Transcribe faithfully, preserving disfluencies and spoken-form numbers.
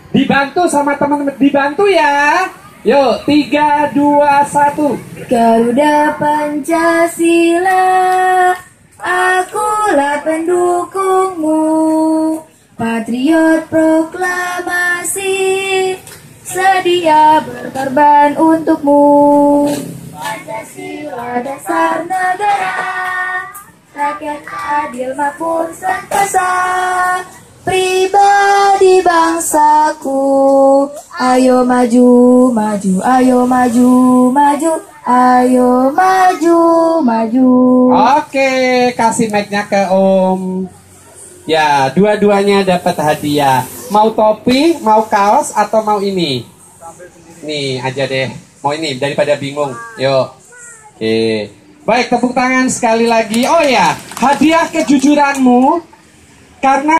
Dibantu sama teman-teman, dibantu ya. Yuk, tiga, dua, satu. Garuda Pancasila, akulah pendukungmu. Patriot proklamasi, sedia berkorban untukmu. Pancasila dasar negara, rakyat adil makmur sentosa. Pribadi bangsaku, ayo maju, maju, ayo maju, maju, ayo maju, maju. Oke, kasih mic-nya ke Om. Ya, dua-duanya dapat hadiah. Mau topi, mau kaos, atau mau ini? Nih aja deh. Mau ini daripada bingung. Yuk. Oke. Baik, tepuk tangan sekali lagi. Oh ya, hadiah kejujuranmu karena